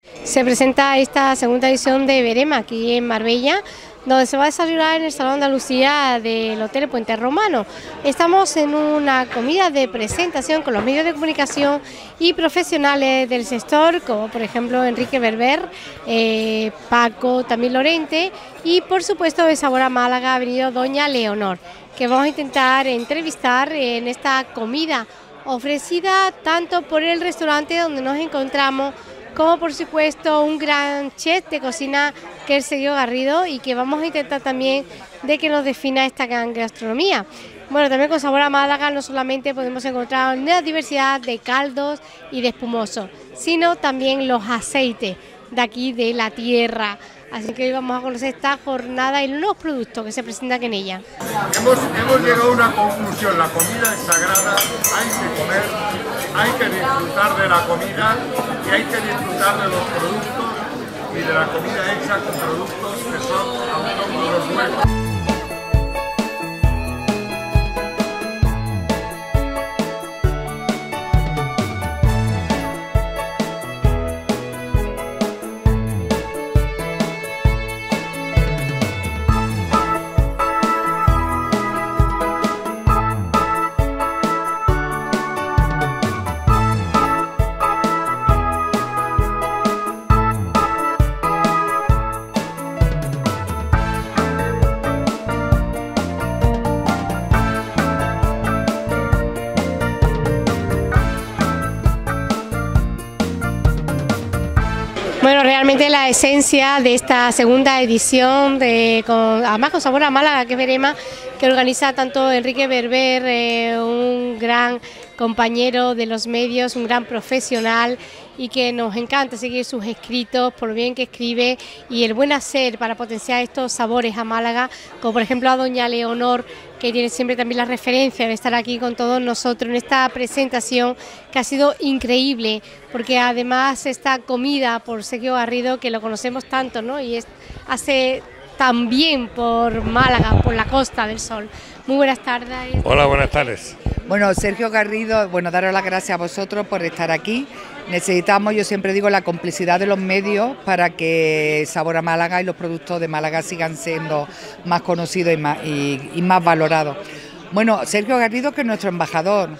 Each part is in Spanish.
Se presenta esta segunda edición de Verema aquí en Marbella, donde se va a desarrollar en el Salón de Andalucía del Hotel Puente Romano. Estamos en una comida de presentación con los medios de comunicación y profesionales del sector, como por ejemplo Enrique Berber, Paco, también Lorente, y por supuesto de Sabor a Málaga ha venido doña Leonor, que vamos a intentar entrevistar en esta comida ofrecida tanto por el restaurante donde nos encontramos, como por supuesto un gran chef de cocina que es Sergio Garrido, y que vamos a intentar también de que nos defina esta gran gastronomía. Bueno, también con Sabor a Málaga no solamente podemos encontrar una diversidad de caldos y de espumosos, sino también los aceites de aquí de la tierra. Así que hoy vamos a conocer esta jornada y los productos que se presentan en ella. Hemos llegado a una conclusión: la comida es sagrada, hay que comer, hay que disfrutar de la comida y hay que disfrutar de los productos y de la comida hecha con productos que son autóctonos nuestros. Bueno, realmente la esencia de esta segunda edición, además con Sabor a Málaga, que es Verema, que organiza tanto Enrique Berber, un gran compañero de los medios, un gran profesional, y que nos encanta seguir sus escritos por lo bien que escribe y el buen hacer para potenciar estos sabores a Málaga, como por ejemplo a doña Leonor, que tiene siempre también la referencia de estar aquí con todos nosotros en esta presentación que ha sido increíble, porque además esta comida por Sergio Garrido, que lo conocemos tanto, ¿no? Y hace tan bien por Málaga, por la Costa del Sol. Muy buenas tardes. Hola, buenas tardes. Bueno, Sergio Garrido, daros las gracias a vosotros por estar aquí. Necesitamos, yo siempre digo, la complicidad de los medios para que Sabor a Málaga y los productos de Málaga sigan siendo más conocidos y más valorados. Bueno, Sergio Garrido, que es nuestro embajador,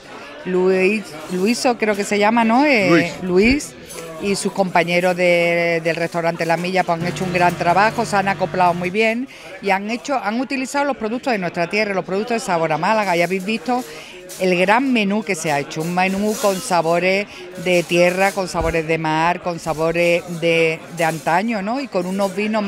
Luiso creo que se llama, ¿no? Luis y sus compañeros del restaurante La Milla pues han hecho un gran trabajo, se han acoplado muy bien y han utilizado los productos de nuestra tierra, los productos de Sabor a Málaga, y habéis visto el gran menú que se ha hecho, un menú con sabores de tierra, con sabores de mar, con sabores de antaño, ¿no? Y con unos vinos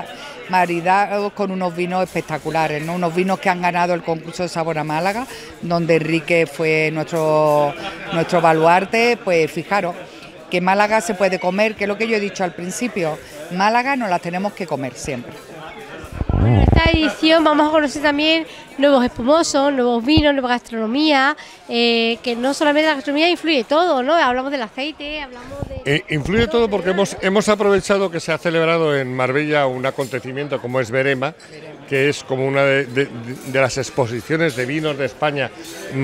maridados con unos vinos espectaculares, ¿no? Unos vinos que han ganado el concurso de Sabor a Málaga, donde Enrique fue nuestro baluarte. Pues fijaros que Málaga se puede comer, que es lo que yo he dicho al principio, Málaga nos la tenemos que comer siempre. Bueno, en esta edición vamos a conocer también nuevos espumosos, nuevos vinos, nueva gastronomía, que no solamente la gastronomía influye todo, ¿no? Hablamos del aceite, hablamos de... Influye todo porque hemos aprovechado que se ha celebrado en Marbella un acontecimiento como es Verema, que es como una de las exposiciones de vinos de España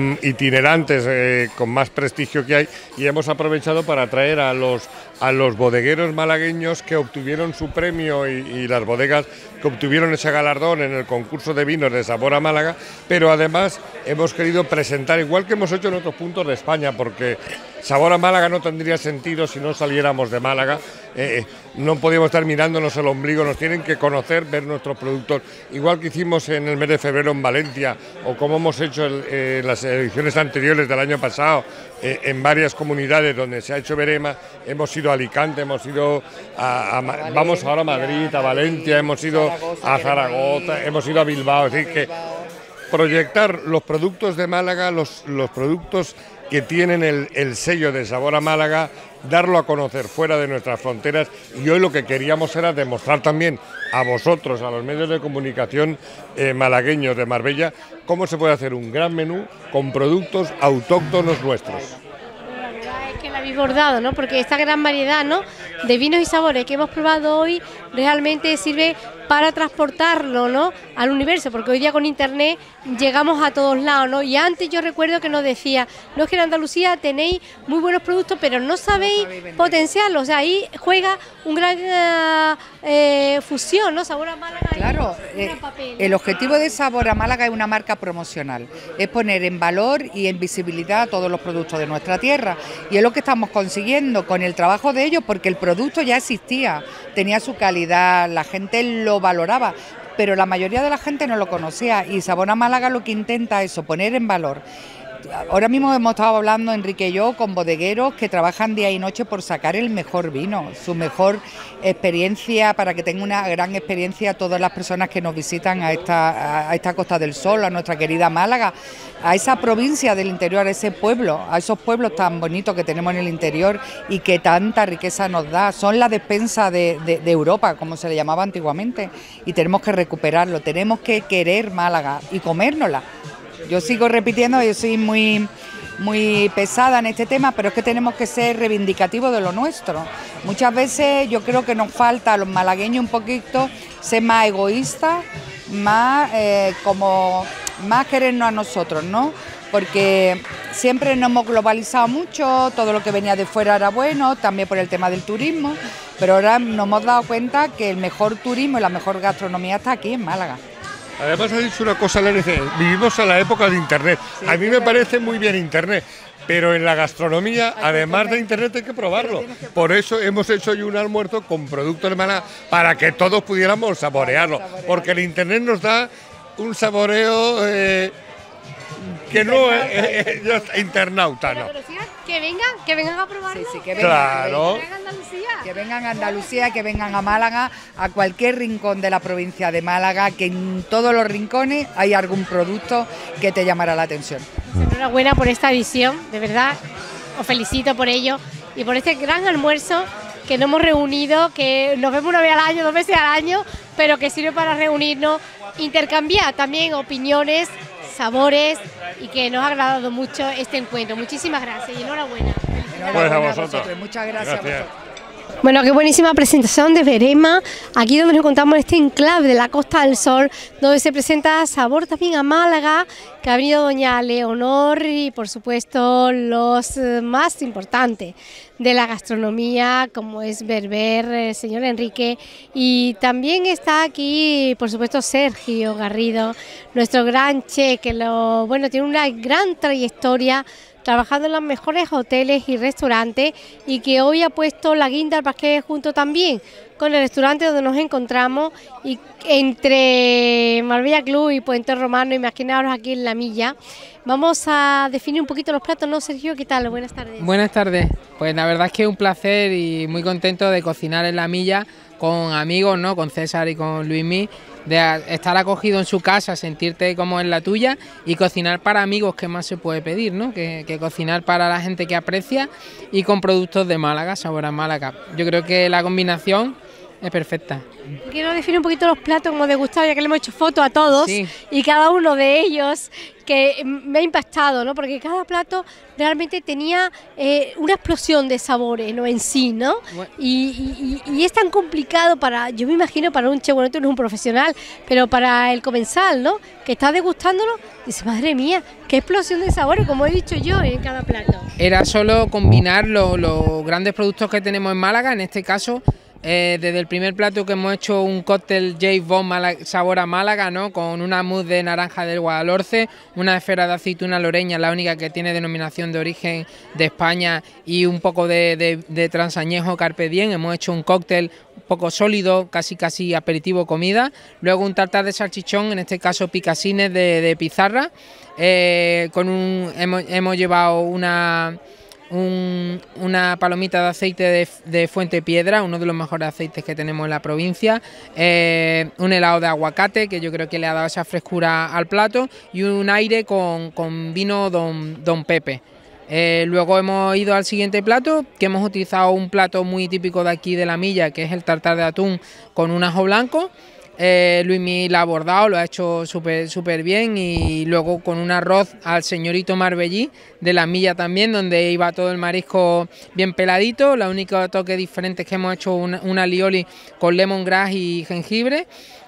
itinerantes con más prestigio que hay, y hemos aprovechado para traer a los bodegueros malagueños que obtuvieron su premio y las bodegas que obtuvieron ese galardón en el concurso de vinos de Sabor a Málaga, pero además hemos querido presentar, igual que hemos hecho en otros puntos de España, porque Sabor a Málaga no tendría sentido si no saliéramos de Málaga. No podíamos estar mirándonos el ombligo, nos tienen que conocer, ver nuestros productos, igual que hicimos en el mes de febrero en Valencia, o como hemos hecho en las ediciones anteriores del año pasado en varias comunidades donde se ha hecho Verema. Hemos ido a Alicante, hemos ido vamos ahora a Madrid, a Valencia, hemos ido a Zaragoza, hemos ido a Bilbao. Es decir, que proyectar los productos de Málaga, los productos que tienen el sello de Sabor a Málaga, darlo a conocer fuera de nuestras fronteras, y hoy lo que queríamos era demostrar también a vosotros, a los medios de comunicación malagueños de Marbella, cómo se puede hacer un gran menú con productos autóctonos nuestros. La verdad es que la habéis bordado, ¿no? Porque esta gran variedad, ¿no?, de vinos y sabores que hemos probado hoy realmente sirve para transportarlo, ¿no?, al universo, porque hoy día con internet llegamos a todos lados, ¿no? Y antes yo recuerdo que nos decía, no, es que en Andalucía tenéis muy buenos productos, pero no sabéis potenciarlos. O sea, ahí juega un gran fusión, ¿no? Sabor a Málaga. Claro, el objetivo de Sabor a Málaga es una marca promocional, es poner en valor y en visibilidad todos los productos de nuestra tierra, y es lo que estamos consiguiendo con el trabajo de ellos, porque el producto ya existía, tenía su calidad, la gente lo valoraba, pero la mayoría de la gente no lo conocía, y Sabor a Málaga lo que intenta es eso, poner en valor. Ahora mismo hemos estado hablando, Enrique y yo, con bodegueros que trabajan día y noche por sacar el mejor vino, su mejor experiencia, para que tenga una gran experiencia todas las personas que nos visitan a esta Costa del Sol, a nuestra querida Málaga, a esa provincia del interior, a ese pueblo, a esos pueblos tan bonitos que tenemos en el interior y que tanta riqueza nos da. Son la despensa de Europa, como se le llamaba antiguamente, y tenemos que recuperarlo, tenemos que querer Málaga y comérnosla. Yo sigo repitiendo, yo soy muy pesada en este tema, pero es que tenemos que ser reivindicativos de lo nuestro. Muchas veces yo creo que nos falta a los malagueños un poquito ser más egoístas, más querernos a nosotros, ¿no? Porque siempre nos hemos globalizado mucho, todo lo que venía de fuera era bueno, también por el tema del turismo, pero ahora nos hemos dado cuenta que el mejor turismo y la mejor gastronomía está aquí en Málaga. Además ha dicho una cosa, vivimos a la época de Internet. Sí, a mí me parece muy bien Internet, pero en la gastronomía, además de Internet, hay que probarlo. Por eso hemos hecho hoy un almuerzo con productos de Málaga para que todos pudiéramos saborearlo, porque el Internet nos da un saboreo que no es internauta, ¿no? Que vengan a probarlo. Sí, que vengan, claro. Que vengan a Andalucía. Que vengan a Andalucía, que vengan a Málaga, a cualquier rincón de la provincia de Málaga, que en todos los rincones hay algún producto que te llamará la atención. Enhorabuena por esta edición, de verdad, os felicito por ello y por este gran almuerzo que nos hemos reunido, que nos vemos una vez al año, 2 veces al año, pero que sirve para reunirnos, intercambiar también opiniones, sabores, y que nos ha agradado mucho este encuentro. Muchísimas gracias y enhorabuena. Pues a vosotros. Muchas gracias. A vosotros. Bueno, qué buenísima presentación de Verema, aquí donde nos encontramos en este enclave de la Costa del Sol, donde se presenta Sabor también a Málaga, que ha venido doña Leonor y por supuesto los más importantes de la gastronomía, como es Berber, el señor Enrique, y también está aquí por supuesto Sergio Garrido, nuestro gran chef, que tiene una gran trayectoria trabajando en los mejores hoteles y restaurantes, y que hoy ha puesto la guinda al pastel junto también con el restaurante donde nos encontramos, y entre Marbella Club y Puente Romano, imaginaros aquí en La Milla. Vamos a definir un poquito los platos, ¿no, Sergio? ¿Qué tal? Buenas tardes. Buenas tardes. Pues la verdad es que es un placer y muy contento de cocinar en La Milla con amigos, ¿no? Con César y con Luismi, de estar acogido en su casa, sentirte como en la tuya y cocinar para amigos, que más se puede pedir, ¿no? Que cocinar para la gente que aprecia y con productos de Málaga, Sabor a Málaga. Yo creo que la combinación es perfecta. Quiero definir un poquito los platos como degustado, ya que le hemos hecho fotos a todos, sí, y cada uno de ellos que me ha impactado, ¿no? Porque cada plato realmente tenía una explosión de sabores, ¿no? En sí, ¿no? Bueno. Y es tan complicado yo me imagino para un chef, bueno, tú no eres un profesional, pero para el comensal, ¿no? Que está degustándolo, dice, madre mía, qué explosión de sabores, como he dicho yo, en cada plato. Era solo combinar los grandes productos que tenemos en Málaga, en este caso. Desde el primer plato que hemos hecho un cóctel James Bond sabor a Málaga, ¿no? Con una mousse de naranja del Guadalhorce, una esfera de aceituna loreña, la única que tiene denominación de origen de España, y un poco de transañejo Carpe Diem. Hemos hecho un cóctel un poco sólido, casi aperitivo comida. Luego un tartar de salchichón, en este caso picasines de pizarra. Hemos llevado una palomita de aceite de Fuente Piedra, uno de los mejores aceites que tenemos en la provincia, un helado de aguacate, que yo creo que le ha dado esa frescura al plato, y un aire con vino Don Pepe. Luego hemos ido al siguiente plato, que hemos utilizado un plato muy típico de aquí de La Milla, que es el tartar de atún con un ajo blanco. Luismi la ha abordado, lo ha hecho súper bien, y luego con un arroz al señorito Marbellí de La Milla también, donde iba todo el marisco bien peladito. La única toque diferente es que hemos hecho una alioli con lemongrass y jengibre,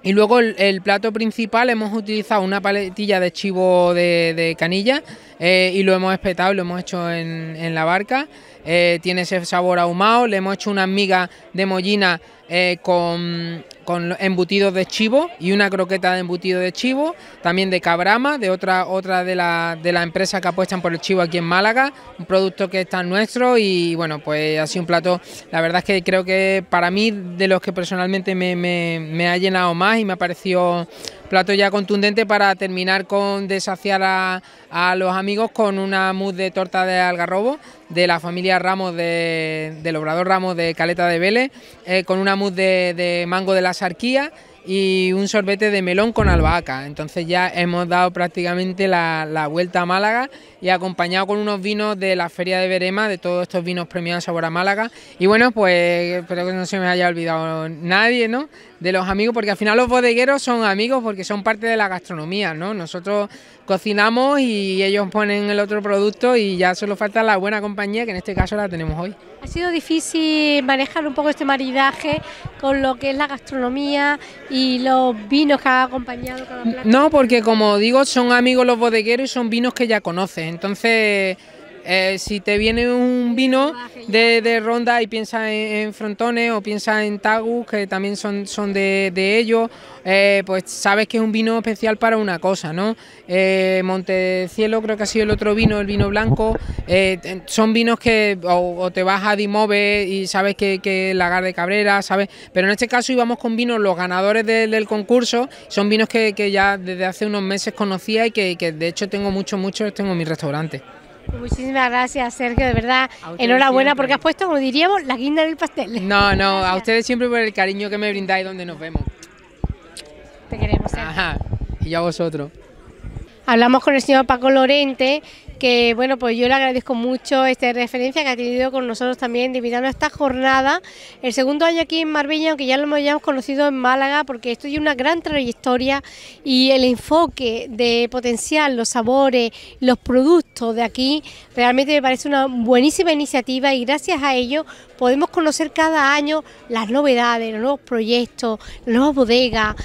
Y luego el plato principal hemos utilizado una paletilla de chivo de canilla y lo hemos espetado y lo hemos hecho en la barca. Tiene ese sabor ahumado, le hemos hecho unas migas de mollina con embutidos de chivo y una croqueta de embutido de chivo, también de cabrama, de otra de la empresa que apuestan por el chivo aquí en Málaga, un producto que está nuestro y bueno, pues ha sido un plato, la verdad es que creo que para mí de los que personalmente me ha llenado más y me ha parecido plato ya contundente para terminar de saciar a los amigos con una mousse de torta de algarrobo de la familia Ramos del Obrador Ramos de Caleta de Vélez, con una mousse de mango de la Sarquía y un sorbete de melón con albahaca. Entonces ya hemos dado prácticamente la vuelta a Málaga y acompañado con unos vinos de la Feria de Verema, de todos estos vinos premiados Sabor a Málaga. Y bueno, pues espero que no se me haya olvidado nadie, ¿no?, de los amigos, porque al final los bodegueros son amigos porque son parte de la gastronomía, ¿no? Nosotros cocinamos y ellos ponen el otro producto y ya solo falta la buena compañía, que en este caso la tenemos hoy. ¿Ha sido difícil manejar un poco este maridaje con lo que es la gastronomía y los vinos que ha acompañado cada plato? No, porque como digo, son amigos los bodegueros y son vinos que ya conoces. Entonces, si te viene un vino de Ronda y piensas en Frontones o piensas en Tagus, que también son de ellos, pues sabes que es un vino especial para una cosa, ¿no? Montecielo creo que ha sido el otro vino, el vino blanco. Son vinos que o te vas a Dimove y sabes que Lagar de Cabrera, ¿sabes? Pero en este caso íbamos con vinos, los ganadores del concurso, son vinos que ya desde hace unos meses conocía y que de hecho tengo muchos tengo en mi restaurante. Muchísimas gracias, Sergio, de verdad, enhorabuena siempre, porque has puesto, como diríamos, la guinda del pastel. No, a ustedes siempre por el cariño que me brindáis donde nos vemos. Te queremos, Sergio. Ajá, y yo a vosotros. Hablamos con el señor Paco Lorente, que bueno, pues yo le agradezco mucho esta referencia que ha tenido con nosotros también de invitarnos a esta jornada, el segundo año aquí en Marbella, aunque ya lo hemos conocido en Málaga, porque esto tiene una gran trayectoria y el enfoque de potenciar los sabores, los productos de aquí, realmente me parece una buenísima iniciativa y gracias a ello podemos conocer cada año las novedades, los nuevos proyectos, las nuevas bodegas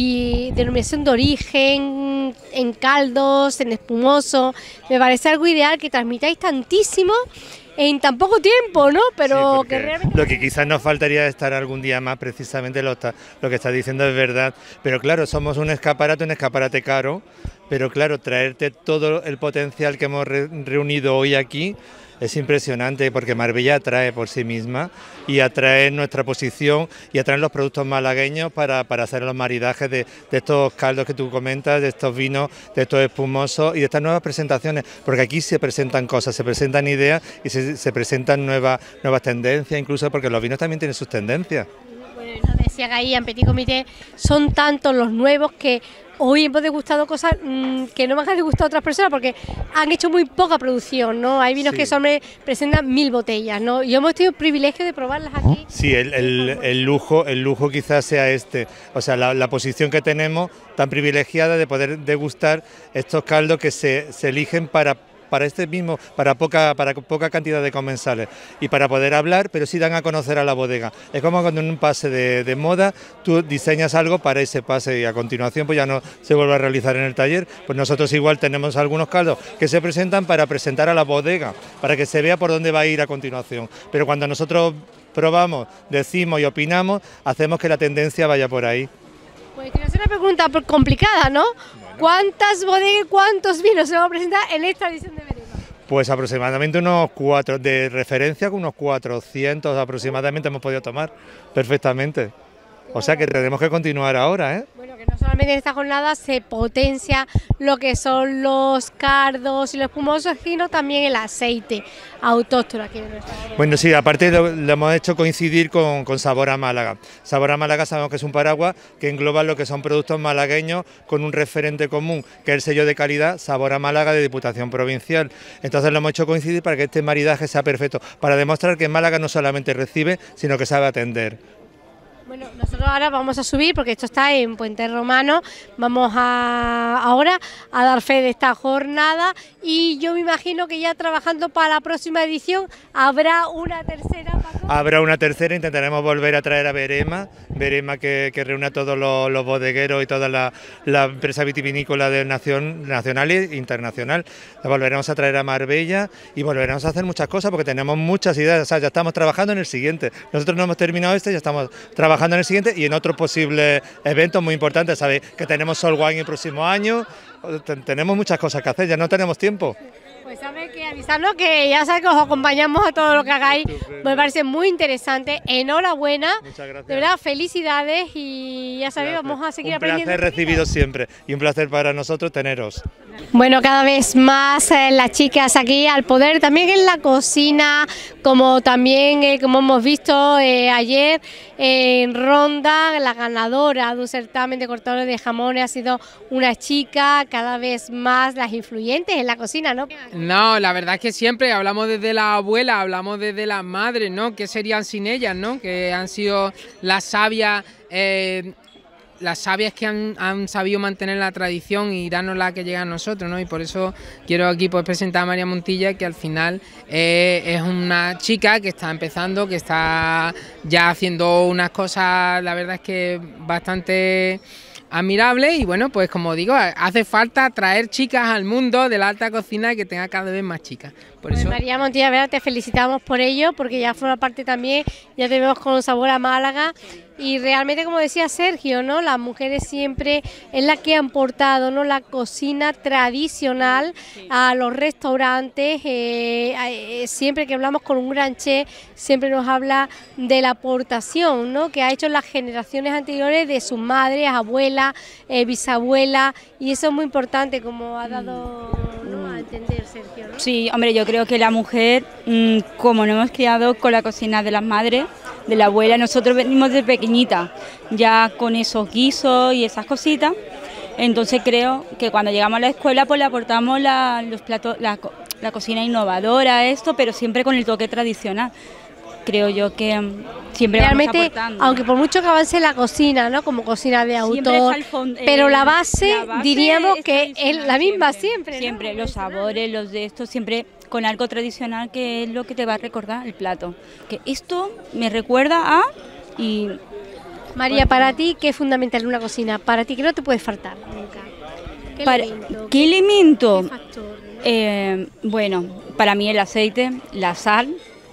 y denominación de origen, en caldos, en espumoso. Me parece algo ideal que transmitáis tantísimo en tan poco tiempo, ¿no? Pero sí, que realmente... Lo que quizás nos faltaría es estar algún día más, precisamente lo que estás diciendo es verdad, pero claro, somos un escaparate caro, pero claro, traerte todo el potencial que hemos reunido hoy aquí es impresionante, porque Marbella atrae por sí misma y atrae nuestra posición y atraen los productos malagueños para hacer los maridajes de estos caldos que tú comentas, de estos vinos, de estos espumosos y de estas nuevas presentaciones, porque aquí se presentan cosas, se presentan ideas y se presentan nuevas tendencias, incluso porque los vinos también tienen sus tendencias. Bueno, nos decía que ahí en Petit Comité son tantos los nuevos que hoy hemos degustado cosas que no me han degustado otras personas porque han hecho muy poca producción, ¿no? Hay vinos que presentan 1000 botellas, ¿no? Y hemos tenido el privilegio de probarlas aquí. Sí, el lujo quizás sea este, o sea, la posición que tenemos tan privilegiada de poder degustar estos caldos que se eligen para este mismo, para poca cantidad de comensales y para poder hablar, pero sí dan a conocer a la bodega. Es como cuando en un pase de moda tú diseñas algo para ese pase y a continuación pues ya no se vuelve a realizar en el taller. Pues nosotros igual tenemos algunos caldos que se presentan para presentar a la bodega, para que se vea por dónde va a ir a continuación. Pero cuando nosotros probamos, decimos y opinamos, hacemos que la tendencia vaya por ahí. Pues quiero hacer una pregunta complicada, ¿no? ¿Cuántas bodegas, cuántos vinos se van a presentar en esta edición de Verema? Pues aproximadamente unos 4, de referencia con unos 400 aproximadamente hemos podido tomar perfectamente. O sea que tenemos que continuar ahora, ¿eh? Bueno, que no solamente en esta jornada se potencia lo que son los cardos y los espumosos, sino también el aceite autóctono aquí en nuestra bodega. Bueno, sí, aparte lo hemos hecho coincidir con Sabor a Málaga. Sabor a Málaga sabemos que es un paraguas que engloba lo que son productos malagueños con un referente común, que es el sello de calidad Sabor a Málaga de Diputación Provincial. Entonces lo hemos hecho coincidir para que este maridaje sea perfecto, para demostrar que Málaga no solamente recibe, sino que sabe atender. Bueno, nosotros ahora vamos a subir porque esto está en Puente Romano, vamos ahora a dar fe de esta jornada y yo me imagino que ya trabajando para la próxima edición habrá una tercera, Paco. Habrá una tercera, intentaremos volver a traer a Verema que reúne a todos los bodegueros y toda la empresa vitivinícola de nacional e internacional. La volveremos a traer a Marbella y volveremos a hacer muchas cosas porque tenemos muchas ideas, o sea, ya estamos trabajando en el siguiente. Nosotros no hemos terminado este, ya estamos trabajando en el siguiente y en otros posibles eventos muy importantes. Sabéis que tenemos Sol Wine el próximo año, tenemos muchas cosas que hacer, ya no tenemos tiempo. Pues sabe que avisarnos que ya sabes que os acompañamos a todo lo que hagáis, me parece muy interesante, enhorabuena, muchas gracias. De verdad felicidades y ya sabéis, vamos a seguir aprendiendo. Un placer recibido siempre y un placer para nosotros teneros. Bueno, cada vez más las chicas aquí al poder, también en la cocina, como también, como hemos visto ayer en Ronda, la ganadora de un certamen de cortadores de jamones ha sido una chica, cada vez más las influyentes en la cocina, ¿no? No, la verdad es que siempre hablamos desde la abuela, hablamos desde las madres, ¿no? ¿Qué serían sin ellas, no? Que han sido las sabias que han sabido mantener la tradición y darnos la que llega a nosotros, ¿no? Y por eso quiero aquí pues presentar a María Montilla, que al final es una chica que está empezando, que está ya haciendo unas cosas, la verdad es que bastante admirable y bueno, pues como digo, hace falta traer chicas al mundo de la alta cocina y que tenga cada vez más chicas. Por eso... María Montilla, ¿verdad? Te felicitamos por ello, porque ya forma parte también, ya te vemos con un sabor a Málaga y realmente, como decía Sergio, ¿no? Las mujeres siempre es la que han portado, ¿no? La cocina tradicional a los restaurantes, siempre que hablamos con un gran chef, siempre nos habla de la aportación, ¿no? Que ha hecho las generaciones anteriores de sus madres, abuelas, bisabuelas, y eso es muy importante, como ha dado, ¿no? A entender Sergio, ¿no? Sí, hombre, yo creo que la mujer, como nos hemos criado con la cocina de las madres, de la abuela, nosotros venimos de pequeñita, ya con esos guisos y esas cositas, entonces creo que cuando llegamos a la escuela pues le aportamos los platos, la cocina innovadora, pero siempre con el toque tradicional. Creo yo que siempre realmente, vamos aportando. Aunque por mucho que avance la cocina, ¿no? Como cocina de autor, pero la base diríamos que es la misma siempre. Siempre, ¿no? Los sabores, los de estos, siempre con algo tradicional que es lo que te va a recordar el plato. Que esto me recuerda a... y María, para ti, ¿qué es fundamental en una cocina? Para ti, que no te puede faltar nunca. ¿Qué elemento? ¿Qué factor? Bueno, para mí el aceite, la sal...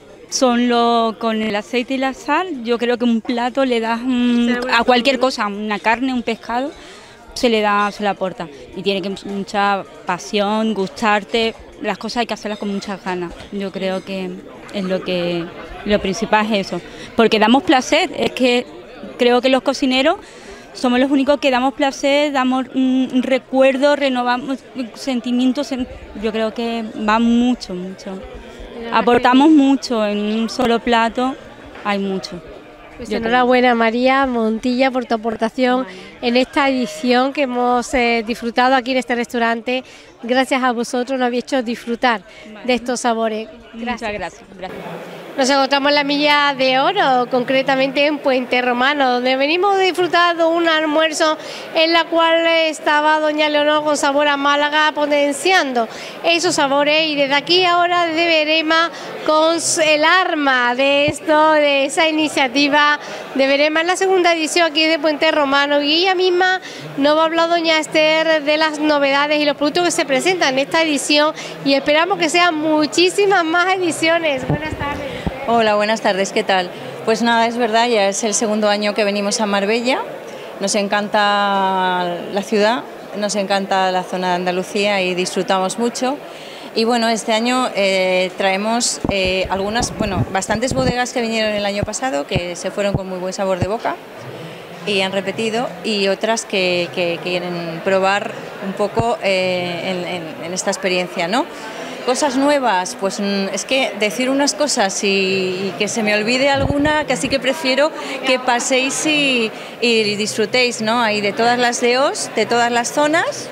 con el aceite y la sal, yo creo que un plato le das a cualquier cosa, una carne, un pescado, se le aporta. Y tiene que mucha pasión, gustarte, las cosas hay que hacerlas con muchas ganas. Yo creo que es lo principal es eso, porque damos placer, es que creo que los cocineros somos los únicos que damos placer, damos un recuerdo, renovamos sentimientos, yo creo que va mucho. Aportamos mucho en un solo plato, hay mucho. Pues enhorabuena María Montilla por tu aportación en esta edición que hemos disfrutado aquí en este restaurante. Gracias a vosotros nos habéis hecho disfrutar de estos sabores. Muchas gracias. Nos encontramos en la Milla de Oro, concretamente en Puente Romano, donde venimos de disfrutar de un almuerzo en la cual estaba doña Leonor con sabor a Málaga potenciando esos sabores, y desde aquí ahora desde Verema con el arma de esa iniciativa de Verema en la segunda edición aquí de Puente Romano, y ella misma nos va a hablar doña Esther de las novedades y los productos que se presentan en esta edición, y esperamos que sean muchísimas más ediciones. Buenas tardes. Hola, buenas tardes, ¿qué tal? Pues nada, es verdad, ya es el segundo año que venimos a Marbella, nos encanta la ciudad, nos encanta la zona de Andalucía y disfrutamos mucho. Y bueno, este año traemos bastantes bodegas que vinieron el año pasado, que se fueron con muy buen sabor de boca y han repetido, y otras que quieren probar un poco en esta experiencia, ¿no? Cosas nuevas, pues es que decir unas cosas y que se me olvide alguna, casi que prefiero que paséis y disfrutéis, ¿no? Ahí de todas las DOs, de todas las zonas.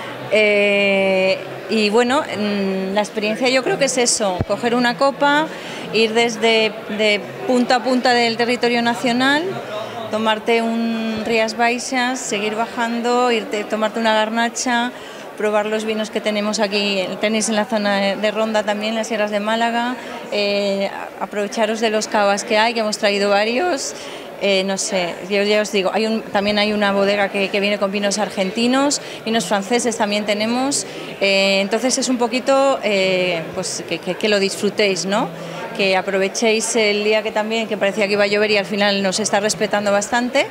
Y bueno, la experiencia yo creo que es eso, coger una copa, ir desde punta a punta del territorio nacional, tomarte un Rías Baixas, seguir bajando, irte, tomarte una garnacha, probar los vinos que tenemos aquí, tenéis en la zona de Ronda también, las sierras de Málaga, aprovecharos de los cavas que hemos traído varios. No sé, yo ya os digo, también hay una bodega que viene con vinos argentinos, vinos franceses también tenemos, entonces es un poquito pues que lo disfrutéis, ¿no? Que aprovechéis el día que parecía que iba a llover y al final nos está respetando bastante.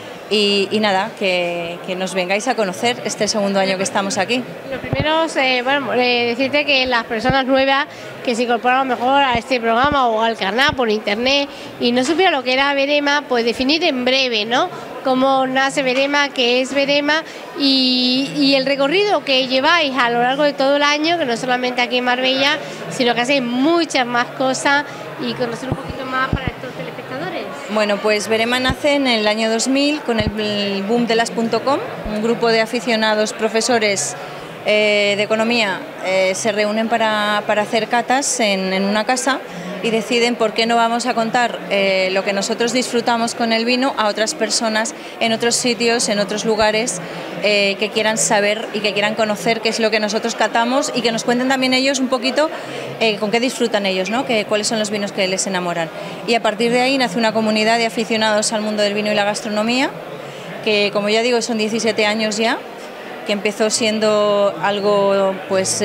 Y nada, que nos vengáis a conocer este segundo año que estamos aquí. Lo primero es decirte que las personas nuevas que se incorporan a lo mejor a este programa o al canal por internet y no supieran lo que era Verema, pues definir en breve, ¿no? Cómo nace Verema, qué es Verema y el recorrido que lleváis a lo largo de todo el año, que no solamente aquí en Marbella, sino que hacéis muchas más cosas y conocer un poquito más para estos telespectadores. Bueno, pues Verema nace en el año 2000 con el boom de las.com, un grupo de aficionados, profesores de economía, se reúnen para hacer catas en una casa y deciden por qué no vamos a contar lo que nosotros disfrutamos con el vino a otras personas en otros sitios, en otros lugares que quieran saber y que quieran conocer qué es lo que nosotros catamos y que nos cuenten también ellos un poquito con qué disfrutan ellos, ¿no? Cuáles son los vinos que les enamoran. Y a partir de ahí nace una comunidad de aficionados al mundo del vino y la gastronomía, que como ya digo son 17 años ya, que empezó siendo algo, pues,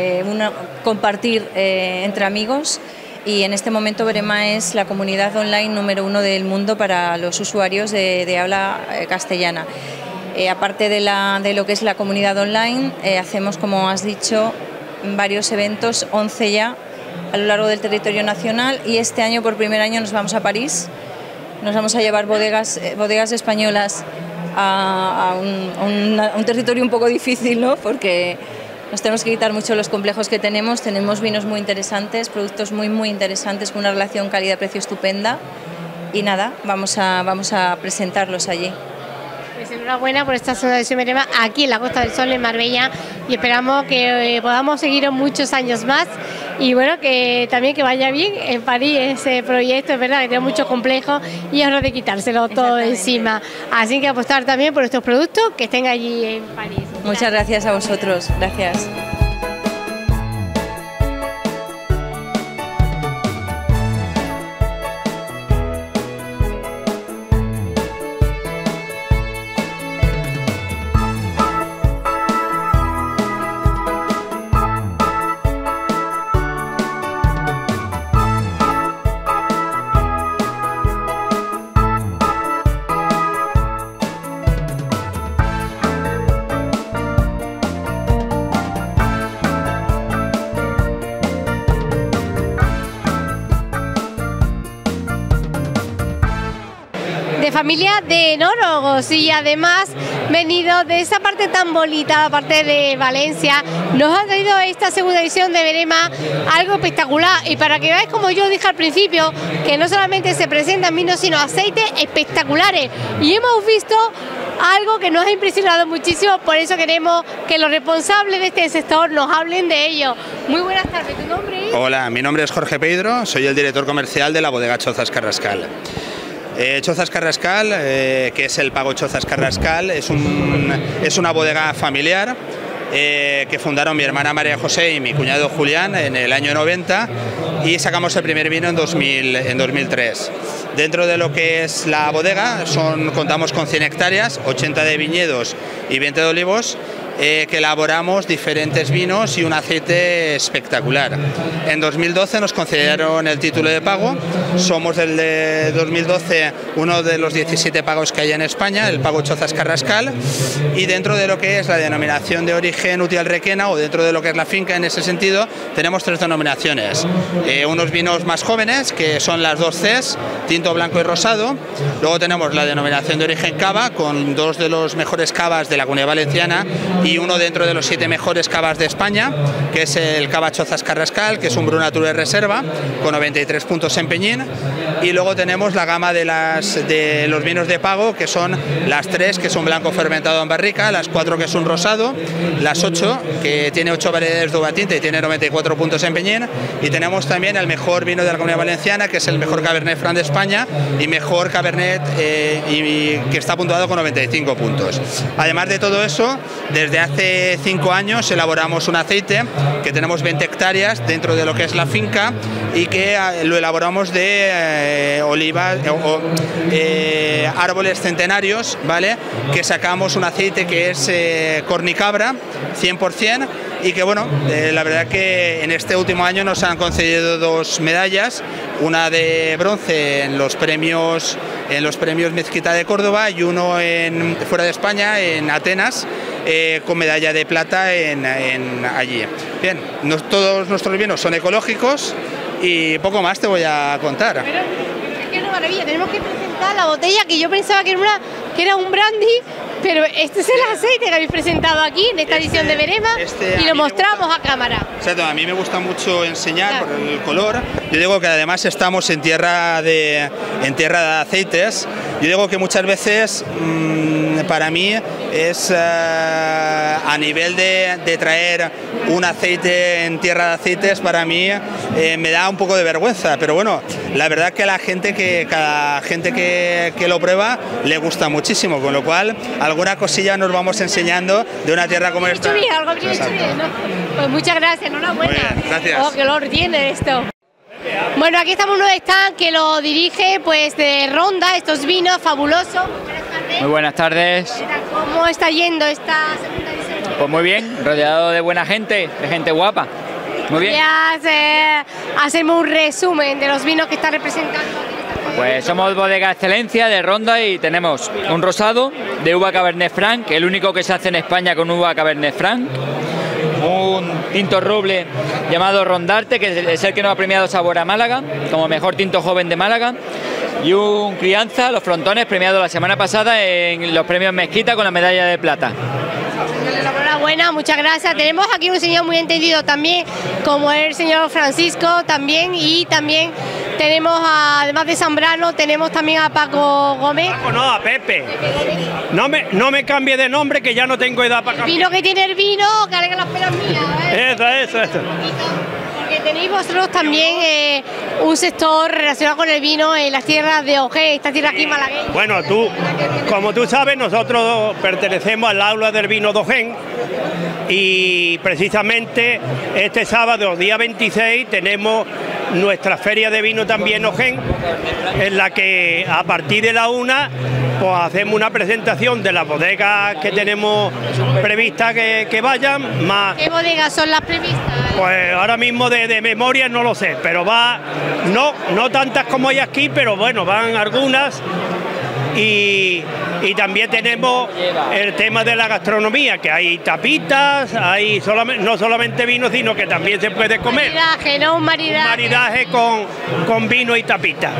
compartir entre amigos. Y en este momento Verema es la comunidad online número 1 del mundo para los usuarios de habla castellana. Aparte de lo que es la comunidad online, hacemos, como has dicho, varios eventos, 11 ya, a lo largo del territorio nacional, y este año, por primer año, nos vamos a París. Nos vamos a llevar bodegas españolas a un territorio un poco difícil, ¿no? Porque nos tenemos que quitar mucho los complejos que tenemos vinos muy interesantes, productos muy interesantes con una relación calidad-precio estupenda y nada, vamos a presentarlos allí. Pues enhorabuena por esta segunda edición Verema aquí en la Costa del Sol, en Marbella, y esperamos que podamos seguiros muchos años más y bueno, que también que vaya bien en París ese proyecto, es verdad que tiene muchos complejos y es hora de quitárselo todo encima, así que apostar también por estos productos que estén allí en París. Muchas gracias a vosotros, gracias. De familia de enólogos y además venido de esa parte tan bonita, la parte de Valencia, nos ha traído esta segunda edición de Verema algo espectacular y para que veáis, como yo dije al principio, que no solamente se presentan vinos sino aceites espectaculares y hemos visto algo que nos ha impresionado muchísimo, por eso queremos que los responsables de este sector nos hablen de ello. Muy buenas tardes, ¿tu nombre es? Hola, mi nombre es Jorge Pedro, soy el director comercial de la bodega Chozas Carrascal. Chozas Carrascal, que es el Pago Chozas Carrascal, es una bodega familiar que fundaron mi hermana María José y mi cuñado Julián en el año 90 y sacamos el primer vino en 2003. Dentro de lo que es la bodega contamos con 100 hectáreas, 80 de viñedos y 20 de olivos, que elaboramos diferentes vinos y un aceite espectacular. En 2012 nos concedieron el título de pago, somos desde 2012 uno de los 17 pagos que hay en España, el Pago Chozas Carrascal, y dentro de lo que es la denominación de origen Utiel Requena, o dentro de lo que es la finca en ese sentido, tenemos 3 denominaciones. Unos vinos más jóvenes, que son las 2 Cs, tinto, blanco y rosado. Luego tenemos la denominación de origen cava, con 2 de los mejores cavas de la Comunidad Valenciana, y uno dentro de los 7 mejores cavas de España, que es el Cava Chozas Carrascal, que es un Brut Nature de reserva, con 93 puntos en Peñín. Y luego tenemos la gama de los vinos de pago, que son las 3, que es un blanco fermentado en barrica, las 4, que es un rosado, las 8, que tiene 8 variedades de uva tinta y tiene 94 puntos en Peñín, y tenemos también el mejor vino de la Comunidad Valenciana, que es el mejor Cabernet Franc de España y mejor Cabernet que está puntuado con 95 puntos. Además de todo eso, desde hace 5 años elaboramos un aceite que tenemos 20 hectáreas dentro de lo que es la finca y que lo elaboramos de olivas árboles centenarios, ¿vale? Que sacamos un aceite que es cornicabra 100%, y que bueno, la verdad que en este último año nos han concedido 2 medallas, una de bronce en los premios Mezquita de Córdoba y uno fuera de España, en Atenas, con medalla de plata allí. Bien, todos nuestros vinos son ecológicos y poco más te voy a contar. Pero es que es una maravilla, tenemos que presentar la botella, que yo pensaba que era un brandy, pero este es el aceite que habéis presentado aquí en esta edición de Verema, y lo mostramos a cámara. Exacto, a mí me gusta mucho enseñar por el color. Yo digo que además estamos en tierra de aceites. Yo digo que muchas veces para mí es a nivel de traer un aceite en tierra de aceites, para mí me da un poco de vergüenza, pero bueno, la verdad que cada gente que lo prueba le gusta muchísimo, con lo cual alguna cosilla nos vamos enseñando de una tierra como esta. Algo hecho bien, ¿no? Pues muchas gracias, enhorabuena. Muy bien, gracias. Oh, qué olor tiene esto. Bueno, aquí estamos en un stand que lo dirige pues de Ronda, estos vinos fabulosos. Muy buenas tardes. ¿Cómo está yendo esta segunda edición? Pues muy bien, rodeado de buena gente, de gente guapa. Muy bien. Hacemos un resumen de los vinos que está representando aquí. Pues somos Bodega Excelencia de Ronda y tenemos un rosado de uva Cabernet Franc, el único que se hace en España con uva Cabernet Franc. Un tinto roble llamado Rondarte, que es el que nos ha premiado Sabor a Málaga como mejor tinto joven de Málaga, y un Crianza, Los Frontones, premiado la semana pasada en los premios Mezquita con la medalla de plata. Enhorabuena, muchas gracias. Tenemos aquí un señor muy entendido también, como el señor Francisco también, y también tenemos, además de Zambrano, tenemos también a Paco Gómez. Paco no, a Pepe. No me cambie de nombre, que ya no tengo edad para cambiar. El vino que tiene el vino, que alegre las pelas mías. Eso. Porque tenéis vosotros también un sector relacionado con el vino en las tierras de Ojén, esta tierra aquí malagueña. Bueno, como tú sabes, nosotros pertenecemos al aula del vino de Ojén, y precisamente este sábado, día 26, tenemos nuestra feria de vino también Ojén, en la que a partir de la 1 pues hacemos una presentación de las bodegas que tenemos previstas que vayan más. ¿Qué bodegas son las previstas? Pues ahora mismo de memoria no lo sé, pero no tantas como hay aquí, pero bueno, van algunas. Y también tenemos el tema de la gastronomía, que hay tapitas, hay no solamente vino, sino que también se puede comer. Maridaje, ¿no? Un maridaje con vino y tapitas.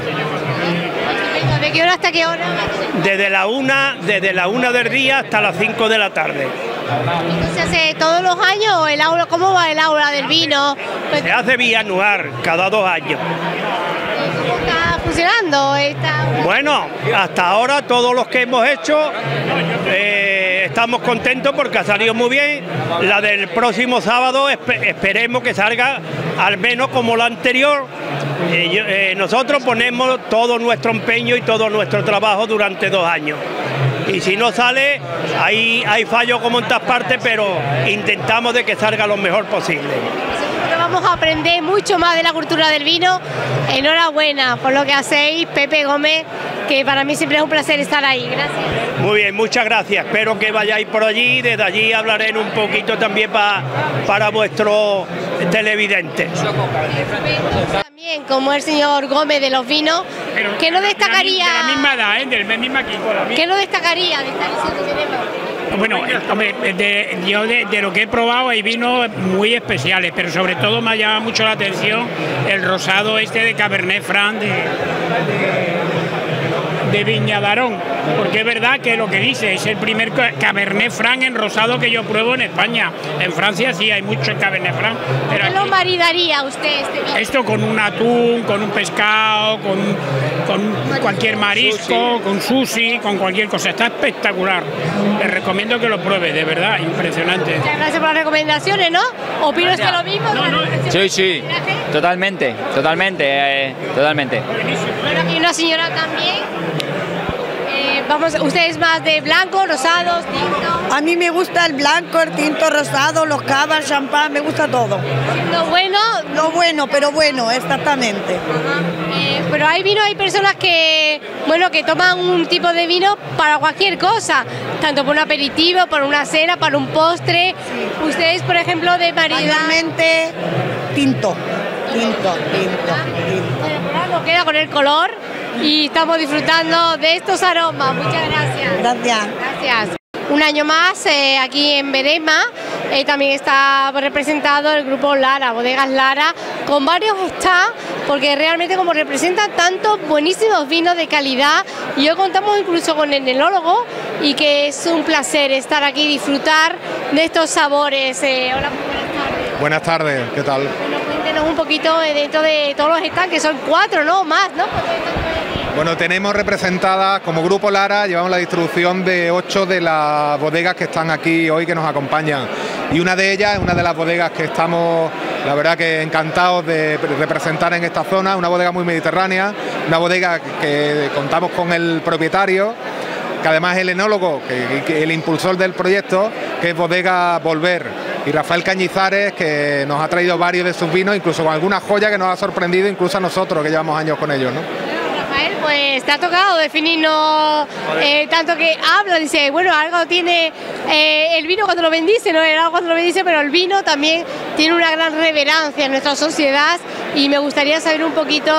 ¿De qué hora hasta qué hora? Desde la 1 del día hasta las 5 de la tarde. ¿Se hace todos los años o el aula? ¿Cómo va el aula del vino? Se hace bianual, cada 2 años. ¿Cómo está funcionando? Bueno, hasta ahora todos los que hemos hecho estamos contentos porque ha salido muy bien. La del próximo sábado esperemos que salga al menos como la anterior. Nosotros ponemos todo nuestro empeño y todo nuestro trabajo durante 2 años. Y si no sale, hay fallos como en todas partes, pero intentamos de que salga lo mejor posible. Vamos a aprender mucho más de la cultura del vino. Enhorabuena por lo que hacéis, Pepe Gómez, que para mí siempre es un placer estar ahí. Gracias. Muy bien, muchas gracias. Espero que vayáis por allí. Desde allí hablaré un poquito también para vuestros televidentes. También, como el señor Gómez de los vinos, ¿qué nos destacaría? De la misma edad, del mismo equipo. ¿Qué nos destacaría de esta edición que tenemos? Bueno, hombre, yo de lo que he probado hay vinos muy especiales, pero sobre todo me ha llamado mucho la atención el rosado este de Cabernet Franc de Viña d'Arón. porque es verdad que lo que dice es el primer Cabernet Franc en rosado que yo pruebo en España. En Francia sí hay mucho Cabernet Franc. ¿Qué lo maridaría usted este vino? Esto con un atún, con un pescado, con cualquier marisco, con sushi, con cualquier cosa. Está espectacular. Les recomiendo que lo pruebe, de verdad, impresionante. Muchas gracias por las recomendaciones, ¿no? ¿Opino usted lo mismo? Sí, totalmente. Bueno, aquí una señora también. ¿Usted es más de blanco, rosados, tinto? A mí me gusta el blanco, el tinto, rosado, los cava, el champán, me gusta todo. ¿Lo bueno? Lo bueno, pero bueno, exactamente. Pero hay personas que, que toman un tipo de vino para cualquier cosa, tanto por un aperitivo, para una cena, para un postre. Ustedes, por ejemplo, de maridar... Mayormente tinto. Bueno, pues nos queda con el color y estamos disfrutando de estos aromas. Muchas gracias. Gracias. Un año más aquí en Verema también está representado el grupo Lara, Bodegas Lara, con varios stands, porque realmente como representan tantos buenísimos vinos de calidad, y hoy contamos incluso con el enólogo, y que es un placer estar aquí y disfrutar de estos sabores. Hola, muy buenas tardes. Buenas tardes, ¿qué tal? Bueno, cuéntenos un poquito dentro de todos los stands, que son 4, ¿no? Más, ¿no? Bueno, tenemos representadas como Grupo Lara, llevamos la distribución de 8 de las bodegas que están aquí hoy, que nos acompañan. Y una de ellas es una de las bodegas que estamos, la verdad que encantados de representar en esta zona, una bodega muy mediterránea, una bodega que contamos con el propietario, que además es el enólogo, que el impulsor del proyecto, que es Bodega Volver, y Rafael Cañizares, que nos ha traído varios de sus vinos, incluso con alguna joya que nos ha sorprendido incluso a nosotros, que llevamos años con ellos, ¿no? Rafael, pues te ha tocado definirnos tanto que habla, dice, bueno, algo tiene el vino cuando lo bendice, no el agua cuando lo bendice, pero el vino también tiene una gran reverencia en nuestra sociedad, y me gustaría saber un poquito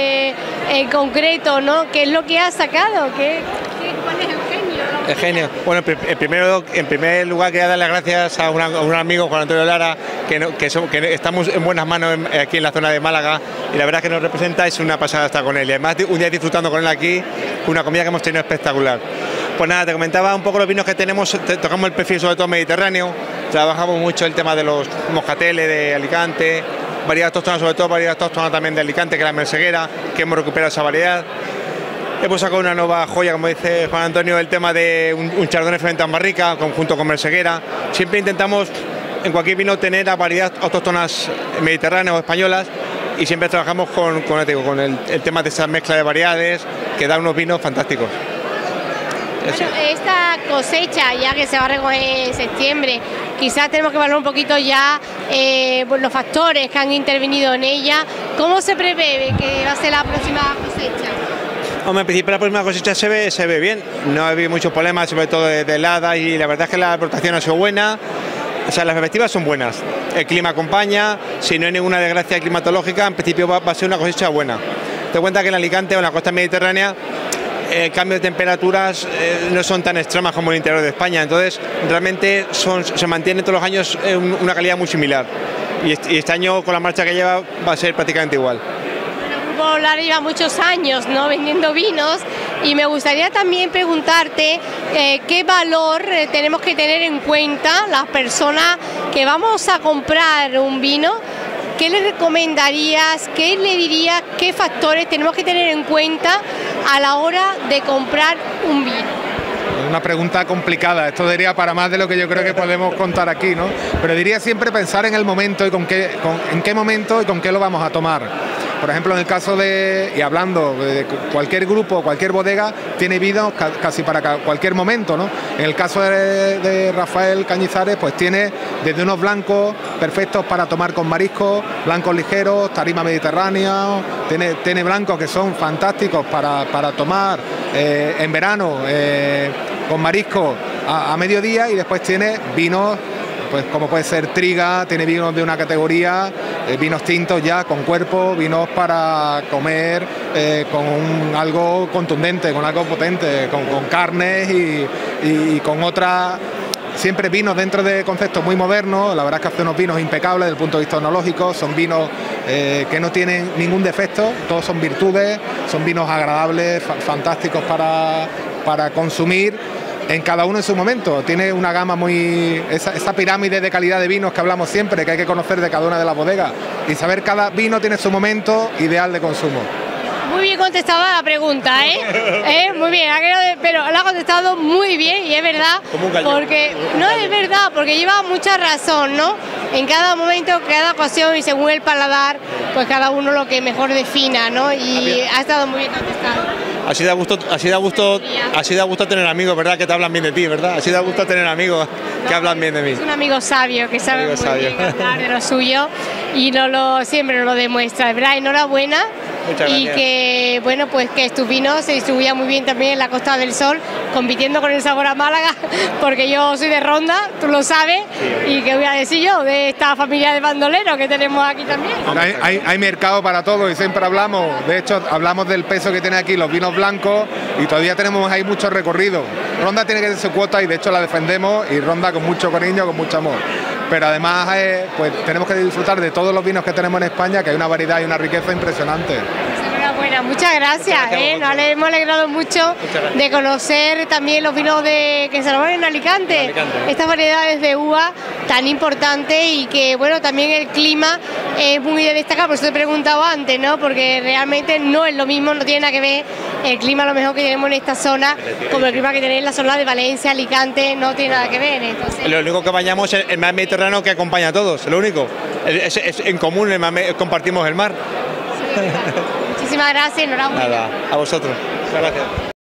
en concreto, ¿no? ¿Qué es lo que ha sacado? ¿Cuál es el genio? El genio. Bueno, en primer lugar quería dar las gracias a un amigo, Juan Antonio Lara, que estamos en buenas manos aquí en la zona de Málaga, y la verdad que nos representa, es una pasada estar con él, y además un día disfrutando con él aquí, una comida que hemos tenido espectacular. Pues nada, te comentaba un poco los vinos que tenemos, tocamos el perfil sobre todo mediterráneo, trabajamos mucho el tema de los moscateles de Alicante, variedad autóctona, sobre todo variedad autóctona también de Alicante, que es la Merseguera, que hemos recuperado esa variedad. Hemos sacado una nueva joya, como dice Juan Antonio, el tema de un chardonnay fermentado en barrica, junto con Merseguera. Siempre intentamos en cualquier vino tener a variedades autóctonas mediterráneas o españolas, y siempre trabajamos con el tema de esa mezcla de variedades, que da unos vinos fantásticos. Bueno, esta cosecha ya que se va a recoger en septiembre, quizás tenemos que valorar un poquito ya los factores que han intervenido en ella. ¿Cómo se prevé que va a ser la próxima cosecha? Hombre, en principio la próxima cosecha se ve bien, no ha habido muchos problemas, sobre todo de heladas, y la verdad es que la aportación ha sido buena, o sea, las perspectivas son buenas, el clima acompaña, si no hay ninguna desgracia climatológica, en principio va a ser una cosecha buena. Te cuenta que en Alicante o en la costa mediterránea el cambio de temperaturas no son tan extremas como en el interior de España, entonces realmente se mantiene todos los años una calidad muy similar, y este año con la marcha que lleva va a ser prácticamente igual. Lara lleva muchos años, ¿no?, vendiendo vinos, y me gustaría también preguntarte qué valor tenemos que tener en cuenta las personas que vamos a comprar un vino. ¿Qué le recomendarías, qué le dirías, qué factores tenemos que tener en cuenta a la hora de comprar un vino? Una pregunta complicada, esto diría para más de lo que yo creo que podemos contar aquí, ¿no? Pero diría siempre pensar en el momento y en qué momento y con qué lo vamos a tomar. Por ejemplo, en el caso y hablando de cualquier grupo, cualquier bodega, tiene vinos casi para cualquier momento, ¿no? En el caso de Rafael Cañizares, pues tiene desde unos blancos perfectos para tomar con mariscos, blancos ligeros, tarima mediterránea, tiene blancos que son fantásticos para tomar en verano con mariscos a mediodía, y después tiene vinos, pues como puede ser Triga, tiene vinos de una categoría, vinos tintos ya con cuerpo, vinos para comer con algo contundente, con algo potente, con carnes y con otras, siempre vinos dentro de conceptos muy modernos. La verdad es que hace unos vinos impecables desde el punto de vista enológico, son vinos que no tienen ningún defecto, todos son virtudes, son vinos agradables, fantásticos para para consumir en cada uno en su momento. Tiene una gama muy... esa pirámide de calidad de vinos que hablamos siempre, que hay que conocer de cada una de las bodegas y saber cada vino tiene su momento ideal de consumo. Muy bien contestada la pregunta, ¿eh? Muy bien, pero la ha contestado muy bien y es verdad, porque no es verdad, porque lleva mucha razón, ¿no? En cada momento, cada ocasión y según el paladar, pues cada uno lo que mejor defina, ¿no? Y ha estado muy bien contestado. Así da gusto tener amigos, ¿verdad? Que te hablan bien de ti, ¿verdad? Así da gusto tener amigos que hablan bien de mí. Es un amigo sabio que sabe muy bien hablar de lo suyo y siempre nos lo demuestra, ¿verdad? Enhorabuena. Y que, bueno, pues que tus vinos se distribuían muy bien también en la Costa del Sol, compitiendo con el sabor a Málaga, porque yo soy de Ronda, tú lo sabes, y que voy a decir yo, de esta familia de bandoleros que tenemos aquí también. Hay mercado para todo y siempre hablamos, de hecho, hablamos del peso que tienen aquí los vinos blancos y todavía tenemos ahí mucho recorrido. Ronda tiene que tener su cuota y de hecho la defendemos y Ronda con mucho cariño, con mucho amor. Pero además pues tenemos que disfrutar de todos los vinos que tenemos en España, que hay una variedad y una riqueza impresionante. Enhorabuena, muchas gracias. Nos hemos alegrado mucho de conocer también los vinos que se elaboran en Alicante. Estas variedades de uva tan importantes y que, bueno, también el clima es muy de destacar, por eso te he preguntado antes, ¿no? Porque realmente no es lo mismo, no tiene nada que ver el clima a lo mejor que tenemos en esta zona como el clima que tenéis en la zona de Valencia, Alicante, no tiene nada que ver. Entonces, lo único que bañamos es el mar Mediterráneo que acompaña a todos, lo único. Es en común, compartimos el mar. Sí, muchísimas gracias, enhorabuena. Nada, a vosotros. Muchas gracias.